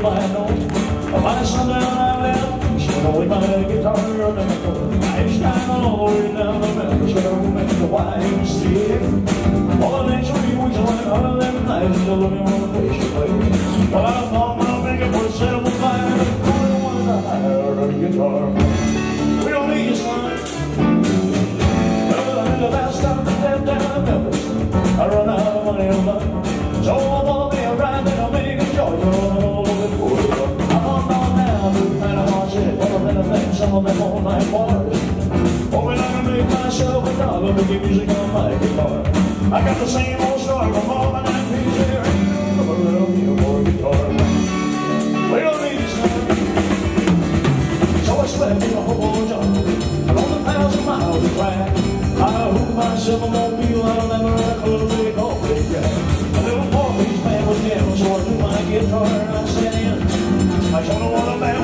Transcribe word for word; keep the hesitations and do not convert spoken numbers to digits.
I know. By sundown I left, showing away my guitar on the floor. I stand all the way down the Memphis Road, make the Y M C A. All the next three weeks I went out of them nights to look at one place to play. Well, I thought I'd make it for a simple fire, but only one I hired a guitar. We don't need you, son. Well, I'm the last time I stepped down to Memphis, I run out of money on luck. So I want me a ride that I'll make a joy all over the world. I'm on down now to the Panama City, but I'm gonna think some of them all night bars. Hoping I can make myself a dollar to get music on my guitar. I got the same old story from all the nineties here. I'm a little bit more guitar. We don't need this now. So I slept in a whole job, along a thousand miles of track. I hooked myself a mobile out of that America we call Big Jack. A little four-piece band was jamming, so I took my guitar and I sat in. I don't know what a band